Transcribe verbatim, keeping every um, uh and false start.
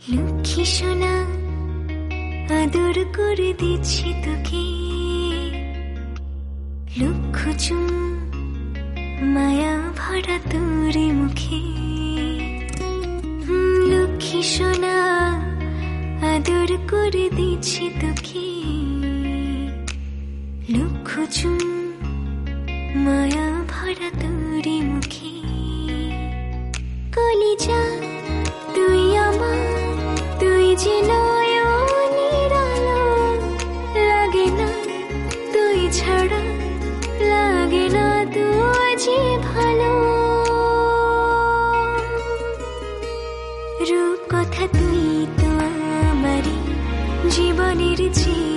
লক্ষ্মী সোনা আদর করে দিচ্ছি তোকে, লক্ষ চুম মায়া ভরা তোর মুখে। লক্ষ্মী সোনা আদর করে দিচ্ছি তোকে, লক্ষ চুম মায়া ভরা তোর মুখে। কলিজা তুই আমার, তুই যে নয়নের আলো, লাগে না তুই ছাড়া, লাগে না তুই যে ভালো। রূপ কথা তুই তো আমারই জীবনের চেয়ে